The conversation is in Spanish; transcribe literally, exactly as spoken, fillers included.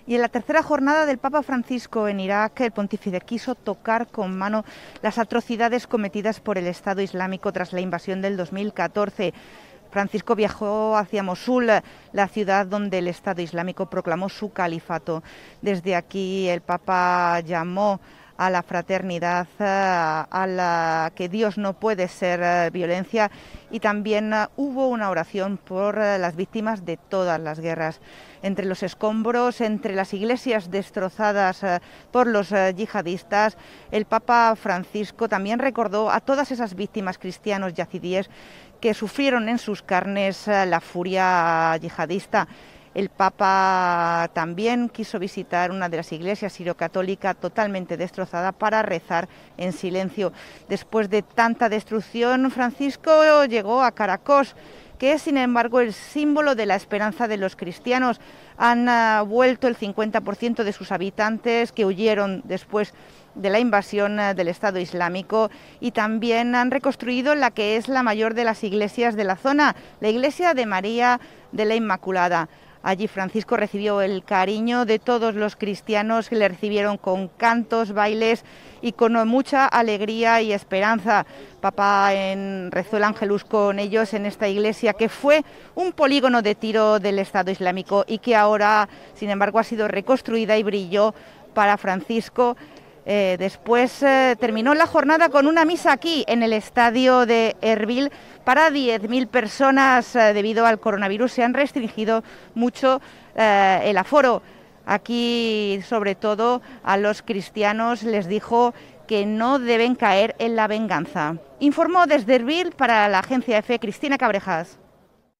Y en la tercera jornada del Papa Francisco en Irak, el pontífice quiso tocar con mano las atrocidades cometidas por el Estado Islámico tras la invasión del dos mil catorce. Francisco viajó hacia Mosul, la ciudad donde el Estado Islámico proclamó su califato. Desde aquí el Papa llamó a la fraternidad, a la que Dios no puede ser violencia, y también hubo una oración por las víctimas de todas las guerras. Entre los escombros, entre las iglesias destrozadas por los yihadistas, el Papa Francisco también recordó a todas esas víctimas cristianos yazidíes que sufrieron en sus carnes la furia yihadista. El Papa también quiso visitar una de las iglesias sirio-católica totalmente destrozada para rezar en silencio. Después de tanta destrucción, Francisco llegó a Caracos, que es, sin embargo, el símbolo de la esperanza de los cristianos. Han uh, vuelto el cincuenta por ciento de sus habitantes que huyeron después de la invasión uh, del Estado Islámico, y también han reconstruido la que es la mayor de las iglesias de la zona, la iglesia de María de la Inmaculada. Allí Francisco recibió el cariño de todos los cristianos, que le recibieron con cantos, bailes y con mucha alegría y esperanza. Papá en, rezó el Ángelus con ellos en esta iglesia, que fue un polígono de tiro del Estado Islámico y que ahora, sin embargo, ha sido reconstruida y brilló para Francisco. Eh, después eh, terminó la jornada con una misa aquí en el estadio de Erbil para diez mil personas. Eh, debido al coronavirus se han restringido mucho eh, el aforo. Aquí, sobre todo, a los cristianos les dijo que no deben caer en la venganza. Informó desde Erbil para la agencia EFE Cristina Cabrejas.